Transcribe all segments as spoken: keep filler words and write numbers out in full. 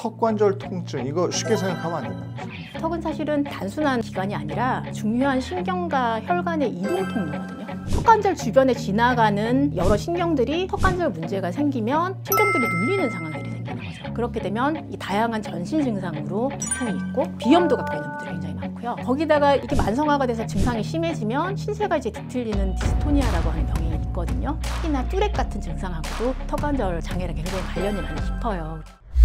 턱 관절 통증, 이거 쉽게 생각하면 안 된다. 턱은 사실은 단순한 기관이 아니라 중요한 신경과 혈관의 이동 통로거든요. 턱관절 주변에 지나가는 여러 신경들이 턱관절 문제가 생기면 신경들이 눌리는 상황들이 생기는 거죠. 그렇게 되면 이 다양한 전신 증상으로 두통이 있고 비염도 갖고 있는 분들이 굉장히 많고요. 거기다가 이게 만성화가 돼서 증상이 심해지면 신체가 이제 뒤틀리는 디스토니아라고 하는 병이 있거든요. 특히나 뚜렉 같은 증상하고도 턱관절 장애랑 굉장히 관련이 많이 깊어요.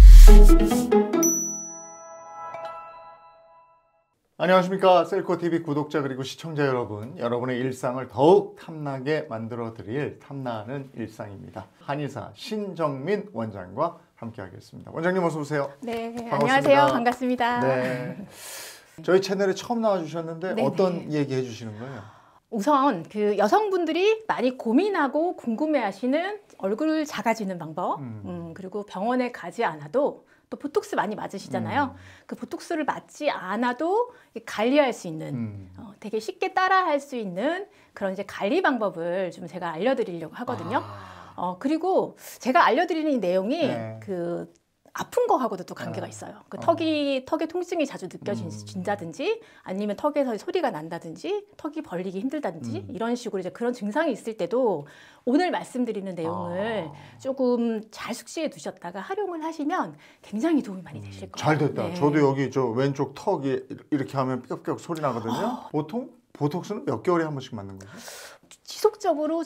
안녕하십니까, 셀코티비 구독자 그리고 시청자 여러분, 여러분의 일상을 더욱 탐나게 만들어 드릴 탐나는 일상입니다. 한의사 신정민 원장과 함께 하겠습니다. 원장님 어서 오세요. 네, 반갑습니다. 안녕하세요. 반갑습니다. 네, 저희 채널에 처음 나와주셨는데 네네. 어떤 얘기 해주시는 거예요? 우선 그 여성분들이 많이 고민하고 궁금해하시는 얼굴 작아지는 방법, 음. 음, 그리고 병원에 가지 않아도 또 보톡스 많이 맞으시잖아요. 음. 그 보톡스를 맞지 않아도 관리할 수 있는, 음. 어, 되게 쉽게 따라할 수 있는 그런 이제 관리 방법을 좀 제가 알려드리려고 하거든요. 아. 어, 그리고 제가 알려드리는 이 내용이 네. 그 아픈 거하고도 또 관계가 아. 있어요. 그 어. 턱이 턱에 통증이 자주 느껴진다든지, 음. 아니면 턱에서 소리가 난다든지, 턱이 벌리기 힘들다든지, 음. 이런 식으로 이제 그런 증상이 있을 때도 오늘 말씀드리는 내용을 아. 조금 잘 숙지해 두셨다가 활용을 하시면 굉장히 도움이 많이 되실 거예요. 잘 됐다. 네. 저도 여기 저 왼쪽 턱이 이렇게 하면 삐걱삐걱 소리 나거든요. 어. 보통 보톡스는 몇 개월에 한 번씩 맞는 거죠? 지속적으로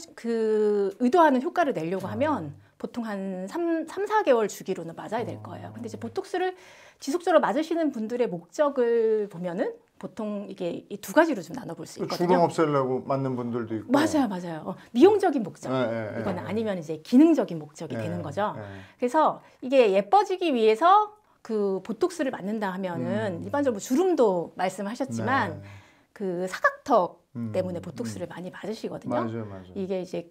그 의도하는 효과를 내려고 아. 하면 보통 한 삼, 사 개월 주기로는 맞아야 될 거예요. 근데 이제 보톡스를 지속적으로 맞으시는 분들의 목적을 보면은 보통 이게 이 두 가지로 좀 나눠볼 수 있거든요. 주름 없애려고 맞는 분들도 있고. 맞아요, 맞아요. 어, 미용적인 목적. 네, 네, 이거는 네. 아니면 이제 기능적인 목적이 네, 되는 거죠. 네. 그래서 이게 예뻐지기 위해서 그 보톡스를 맞는다 하면은 음. 일반적으로 주름도 말씀하셨지만 네. 그 사각턱 음, 때문에 보톡스를 음. 많이 맞으시거든요. 맞아요, 맞아요. 이게 이제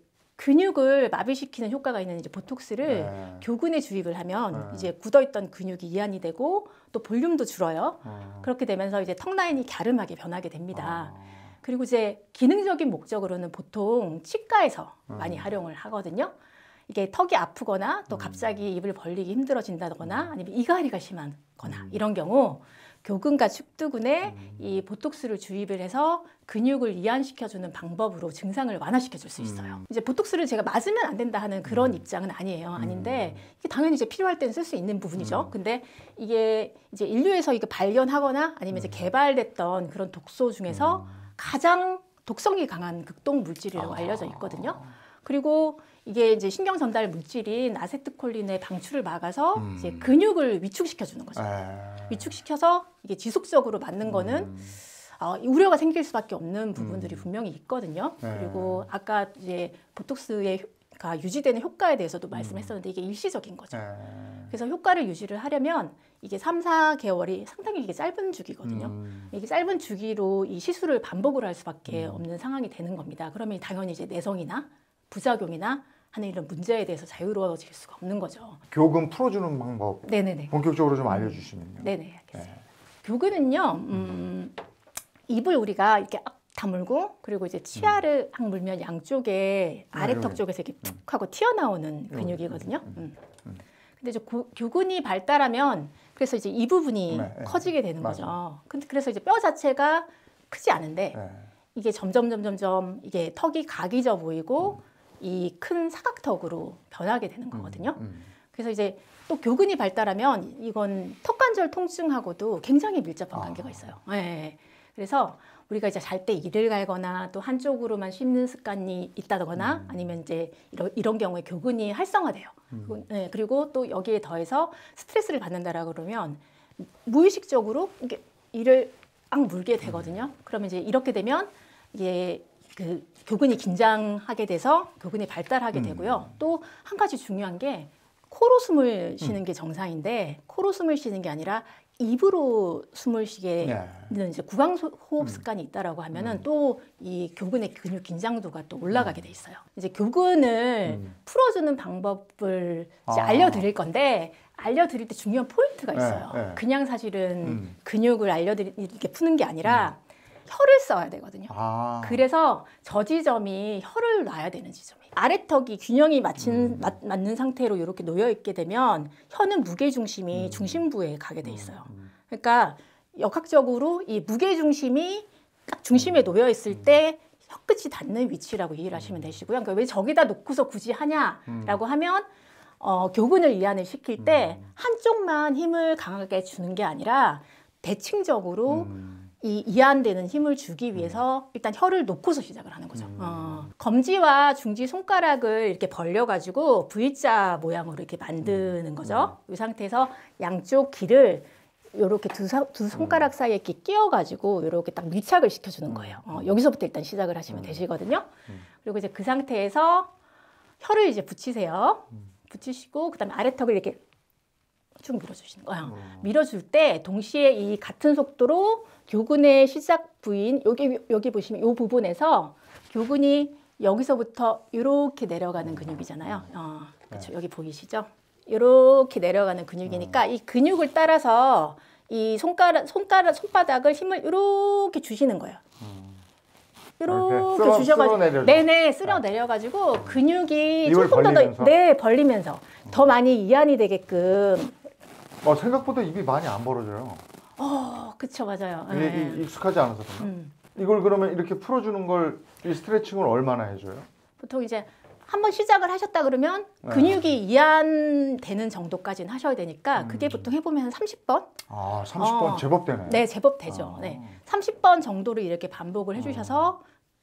근육을 마비시키는 효과가 있는 이제 보톡스를 네. 교근에 주입을 하면 네. 이제 굳어있던 근육이 이완이 되고 또 볼륨도 줄어요. 어. 그렇게 되면서 이제 턱 라인이 갸름하게 변하게 됩니다. 어. 그리고 이제 기능적인 목적으로는 보통 치과에서 음. 많이 활용을 하거든요. 이게 턱이 아프거나 또 음. 갑자기 입을 벌리기 힘들어진다거나 아니면 이갈이가 심하거나 음. 이런 경우 교근과 축두근에 음. 이 보톡스를 주입을 해서 근육을 이완시켜주는 방법으로 증상을 완화시켜줄 수 있어요. 음. 이제 보톡스를 제가 맞으면 안 된다 하는 그런 음. 입장은 아니에요. 음. 아닌데 이게 당연히 이제 필요할 때는 쓸 수 있는 부분이죠. 음. 근데 이게 이제 인류에서 이게 발견하거나 아니면 이제 음. 개발됐던 그런 독소 중에서 음. 가장 독성이 강한 극동 물질이라고 아. 알려져 있거든요. 그리고 이게 이제 신경 전달 물질인 아세트콜린의 방출을 막아서 음. 이제 근육을 위축시켜 주는 거죠. 에. 위축시켜서 이게 지속적으로 맞는 거는 음. 어, 우려가 생길 수밖에 없는 부분들이 음. 분명히 있거든요. 네. 그리고 아까 이제 보톡스의 효, 유지되는 효과에 대해서도 말씀했었는데 이게 일시적인 거죠. 에. 그래서 효과를 유지를 하려면 이게 삼, 사 개월이 상당히 이게 짧은 주기거든요. 음. 이게 짧은 주기로 이 시술을 반복을 할 수밖에 음. 없는 상황이 되는 겁니다. 그러면 당연히 이제 내성이나 부작용이나 하는 이런 문제에 대해서 자유로워질 수가 없는 거죠. 교근 풀어주는 방법 네네네. 본격적으로 좀 알려주시면요. 네네, 알겠습니다. 네. 교근은요, 음, 입을 우리가 이렇게 악 다물고 그리고 이제 치아를 악 물면 양쪽에 음, 아래턱 여기. 쪽에서 이렇게 툭 하고 튀어나오는 여기. 근육이거든요. 음, 음. 음. 근데 이제 고, 교근이 발달하면 그래서 이제 이 부분이 네, 네. 커지게 되는 맞아. 거죠. 근데 그래서 이제 뼈 자체가 크지 않은데 네. 이게 점점 점점점 이게 턱이 각이져 보이고 음. 이 큰 사각턱으로 변하게 되는 거거든요. 음, 음. 그래서 이제 또 교근이 발달하면 이건 턱관절 통증하고도 굉장히 밀접한 관계가 아. 있어요. 네. 그래서 우리가 이제 잘 때 이를 갈거나 또 한쪽으로만 씹는 습관이 있다거나 음. 아니면 이제 이런, 이런 경우에 교근이 활성화돼요. 음. 네. 그리고 또 여기에 더해서 스트레스를 받는다라 그러면 무의식적으로 이게 이를 악 물게 되거든요. 그러면 이제 이렇게 되면 이게 그 교근이 긴장하게 돼서 교근이 발달하게 음. 되고요. 또 한 가지 중요한 게 코로 숨을 쉬는 게 정상인데 코로 숨을 쉬는 게 아니라 입으로 숨을 쉬게 네. 는 이제 구강 호흡 음. 습관이 있다라고 하면은 음. 또 이 교근의 근육 긴장도가 또 올라가게 돼 있어요. 이제 교근을 음. 풀어주는 방법을 이제 아. 알려드릴 건데 알려드릴 때 중요한 포인트가 네, 있어요. 네. 그냥 사실은 음. 근육을 알려드리 이렇게 푸는 게 아니라 혀를 써야 되거든요. 아. 그래서 저 지점이 혀를 놔야 되는 지점이에요. 아래턱이 균형이 맞춘, 음. 맞, 맞는 상태로 이렇게 놓여 있게 되면 혀는 무게 중심이 음. 중심부에 가게 돼 있어요. 음. 그러니까 역학적으로 이 무게 중심이 딱 중심에 놓여 있을 때 혀끝이 닿는 위치라고 이해를 하시면 되시고요. 그러니까 왜 저기다 놓고서 굳이 하냐라고 하면 어, 교근을 이완을 시킬 때 한쪽만 힘을 강하게 주는 게 아니라 대칭적으로 음. 이 이완되는 힘을 주기 위해서 일단 혀를 놓고서 시작을 하는 거죠. 음. 어, 검지와 중지 손가락을 이렇게 벌려가지고 V자 모양으로 이렇게 만드는 거죠. 이 상태에서 양쪽 귀를 이렇게 두, 사, 두 손가락 사이에 이렇게 끼워가지고 이렇게 딱 밀착을 시켜주는 거예요. 어, 여기서부터 일단 시작을 하시면 되시거든요. 그리고 이제 그 상태에서 혀를 이제 붙이세요. 붙이시고 그다음에 아래턱을 이렇게 쭉 밀어주시는 거예요. 밀어줄 때 동시에 이 같은 속도로 교근의 시작 부위인 여기 여기 보시면 이 부분에서 교근이 여기서부터 이렇게 내려가는 근육이잖아요. 어, 그렇죠. 여기 보이시죠? 이렇게 내려가는 근육이니까 이 근육을 따라서 이 손가락 손가락 손바닥을 힘을 이렇게 주시는 거예요. 이렇게 쓸어- 주셔가지고 쓸어내려줘. 네네 쓸어 내려가지고 근육이 입을 조금 더 벌리면서? 더 네 벌리면서 더 많이 이완이 되게끔. 어, 생각보다 입이 많이 안 벌어져요. 어 그쵸 맞아요. 이게 네. 이- 익숙하지 않아서 그런가? 음. 이걸 그러면 이렇게 풀어주는 걸 이 스트레칭을 얼마나 해줘요? 보통 이제 한번 시작을 하셨다 그러면 네. 근육이 이완되는 정도까지는 하셔야 되니까 그게 보통 해보면 한 삼십 번? 아, 삼십 번 어. 제법 되네. 네, 제법 되죠. 아. 네. 삼십 번 정도를 이렇게 반복을 해주셔서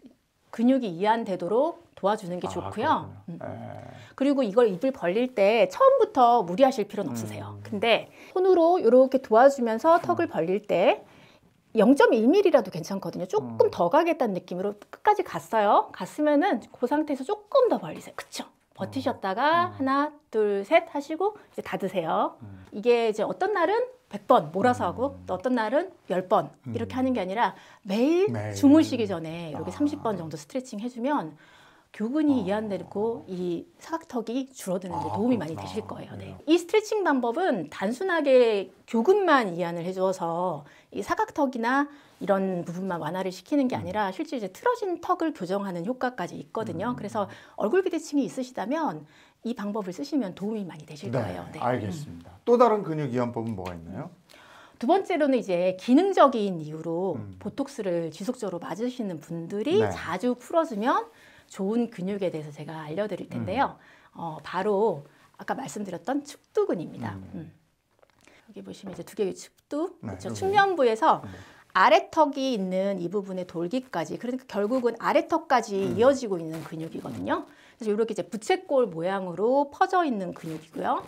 근육이 이완되도록 도와주는 게 아, 좋고요. 음. 그렇군요. 에. 그리고 이걸 입을 벌릴 때 처음부터 무리하실 필요는 없으세요. 음. 근데 손으로 이렇게 도와주면서 턱을 벌릴 때 영 점 일 밀리미터라도 괜찮거든요. 조금 음. 더 가겠다는 느낌으로 끝까지 갔어요. 갔으면은 그 상태에서 조금 더 벌리세요. 그쵸? 버티셨다가 음. 하나, 둘, 셋 하시고 이제 닫으세요. 음. 이게 이제 어떤 날은 백 번 몰아서 하고 또 어떤 날은 십 번 이렇게 하는 게 아니라 매일, 매일. 주무시기 전에 이렇게 아. 삼십 번 정도 스트레칭 해주면 교근이 이완되고 이 사각턱이 줄어드는 데 아, 도움이 많이 그렇구나. 되실 거예요. 네. 네. 이 스트레칭 방법은 단순하게 교근만 이완을 해줘서 이 사각턱이나 이런 부분만 완화를 시키는 게 아니라 실제 이제 틀어진 턱을 교정하는 효과까지 있거든요. 음. 그래서 얼굴 비대칭이 있으시다면 이 방법을 쓰시면 도움이 많이 되실 네, 거예요. 네. 알겠습니다. 또 다른 근육 이완법은 뭐가 있나요? 두 번째로는 이제 기능적인 이유로 음. 보톡스를 지속적으로 맞으시는 분들이 네. 자주 풀어주면 좋은 근육에 대해서 제가 알려드릴 텐데요. 어, 바로 아까 말씀드렸던 축두근입니다. 음. 음. 여기 보시면 이제 두 개의 축두, 네, 그렇죠? 여기. 측면부에서 음. 아래턱이 있는 이 부분의 돌기까지, 그러니까 결국은 아래턱까지 음. 이어지고 있는 근육이거든요. 그래서 이렇게 이제 부채꼴 모양으로 퍼져 있는 근육이고요.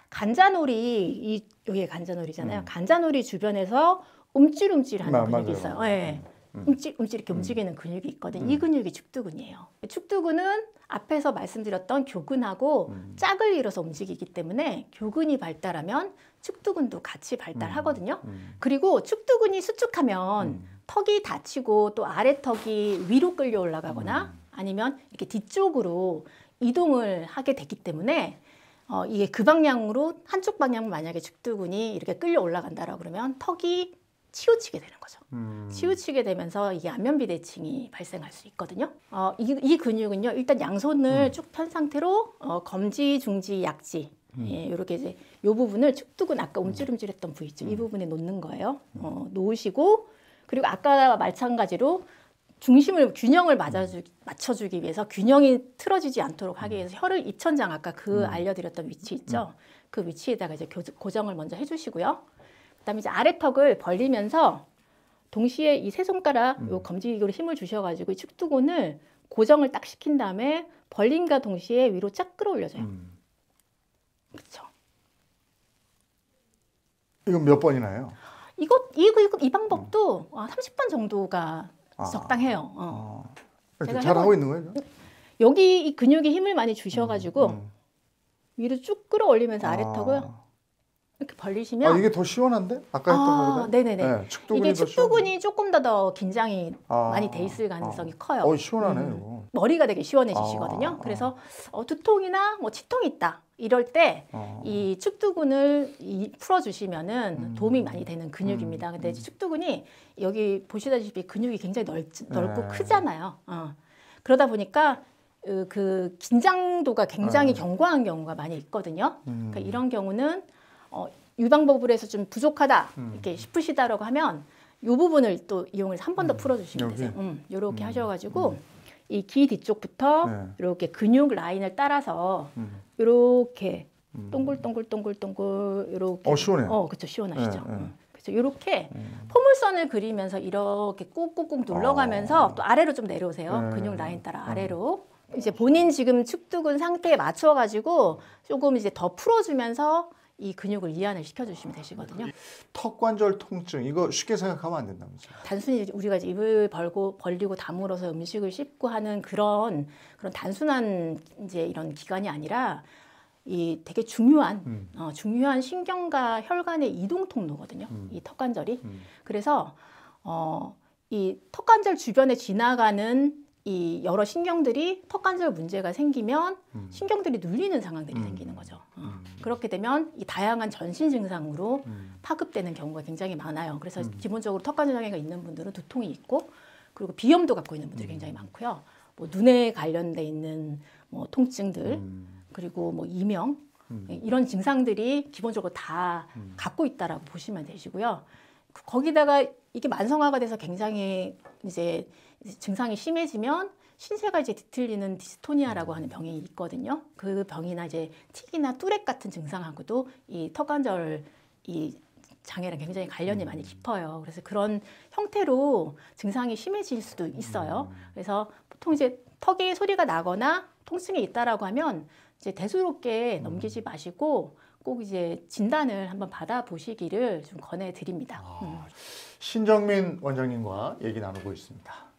간자놀이, 이 여기에 간자놀이잖아요. 음. 간자놀이 주변에서 움찔움찔하는 마- 근육이 맞아요. 있어요. 네. 음. 움찔 움찔 이렇게 움직이는 근육이 있거든요. 이 근육이 축두근이에요. 축두근은 앞에서 말씀드렸던 교근하고 음. 짝을 이뤄서 움직이기 때문에 교근이 발달하면 축두근도 같이 발달하거든요. 음. 그리고 축두근이 수축하면 음. 턱이 다치고 또 아래턱이 위로 끌려 올라가거나 음. 아니면 이렇게 뒤쪽으로 이동을 하게 되기 때문에 어, 이게 그 방향으로 한쪽 방향 만약에 축두근이 이렇게 끌려 올라간다라고 그러면 턱이 치우치게 되는 거죠. 음. 치우치게 되면서 이게 안면비대칭이 발생할 수 있거든요. 어, 이, 이 근육은요, 일단 양손을 음. 쭉 편 상태로 어, 검지, 중지, 약지 음. 예, 이렇게 이제 이 부분을 축두근 아까 움찔움찔했던 부위 있죠. 이 부분에 놓는 거예요. 어, 놓으시고 그리고 아까와 마찬가지로 중심을 균형을 맞아주, 맞춰주기 위해서 균형이 틀어지지 않도록 하기 위해서 혀를 입천장 아까 그 음. 알려드렸던 위치 있죠. 그 위치에다가 이제 교, 고정을 먼저 해주시고요. 그다음에 이제 아래턱을 벌리면서 동시에 이 세 손가락 음. 요 검지기로 힘을 주셔가지고 이 축두근을 고정을 딱 시킨 다음에 벌림과 동시에 위로 쫙 끌어올려줘요. 음. 그렇죠. 이건 몇 번이나 해요? 이거 이, 이, 이 방법도 아, 삼십 번 정도가 아. 적당해요. 어. 어. 이렇게 제가 잘 하고 해본- 있는 거예요? 이거? 여기 이 근육에 힘을 많이 주셔가지고 음. 위로 쭉 끌어올리면서 아래턱을 아. 이렇게 벌리시면 아, 이게 더 시원한데? 아까 했던 아, 거보다? 네네네. 네, 축두근이 이게 더 축두근이 조금 더 더 긴장이 아. 많이 돼 있을 가능성이 아. 커요. 어, 시원하네, 음. 이거. 머리가 되게 시원해지시거든요. 아, 아. 그래서 어, 두통이나 뭐 치통이 있다. 이럴 때 어. 이 축두근을 이 풀어주시면은 음. 도움이 많이 되는 근육입니다. 근데 음. 축두근이 여기 보시다시피 근육이 굉장히 넓, 넓고 네. 크잖아요. 어. 그러다 보니까 그, 그 긴장도가 굉장히 네. 견고한 경우가 많이 있거든요. 음. 그러니까 이런 경우는 어, 유방법을 해서 좀 부족하다 음. 이렇게 싶으시다라고 하면 이 부분을 또 이용을 한 번 더 음. 풀어주시면 여기? 되세요. 음, 이렇게 음. 하셔가지고 음. 이 귀 뒤쪽부터 네. 이렇게 근육 라인을 따라서 음. 이렇게 음. 동글동글동글동글 이렇게 어, 시원해요. 어, 그렇죠. 시원하시죠. 네, 네. 음. 그래서 이렇게 음. 포물선을 그리면서 이렇게 꾹꾹꾹 눌러가면서 어. 또 아래로 좀 내려오세요. 네. 근육 라인 따라 음. 아래로. 이제 본인 지금 축두근 상태에 맞춰가지고 조금 이제 더 풀어주면서 이 근육을 이완을 시켜주시면 되시거든요. 턱 관절 통증 이거 쉽게 생각하면 안 된다면서요. 단순히 우리가 이제 입을 벌고 벌리고 다물어서 음식을 씹고 하는 그런 그런 단순한 이제 이런 기관이 아니라 이 되게 중요한 음. 어, 중요한 신경과 혈관의 이동 통로거든요. 음. 이 턱관절이. 음. 그래서 어, 이 턱관절 주변에 지나가는 이 여러 신경들이 턱관절 문제가 생기면 음. 신경들이 눌리는 상황들이 음. 생기는 거죠. 어. 음. 그렇게 되면 이 다양한 전신 증상으로 음. 파급되는 경우가 굉장히 많아요. 그래서 음. 기본적으로 턱관절 장애가 있는 분들은 두통이 있고 그리고 비염도 갖고 있는 분들이 음. 굉장히 많고요. 뭐 눈에 관련돼 있는 뭐 통증들 음. 그리고 뭐 이명 음. 이런 증상들이 기본적으로 다 음. 갖고 있다라고 보시면 되시고요. 그- 거기다가 이게 만성화가 돼서 굉장히 이제 증상이 심해지면 신체가 이제 뒤틀리는 디스토니아라고 하는 병이 있거든요. 그 병이나 이제 틱이나 뚜렉 같은 증상하고도 이 턱관절 이 장애랑 굉장히 관련이 많이 깊어요. 그래서 그런 형태로 증상이 심해질 수도 있어요. 그래서 보통 이제 턱이 소리가 나거나 통증이 있다라고 하면 이제 대수롭게 넘기지 마시고 꼭 이제 진단을 한번 받아보시기를 좀 권해드립니다. 음. 신정민 원장님과 얘기 나누고 있습니다.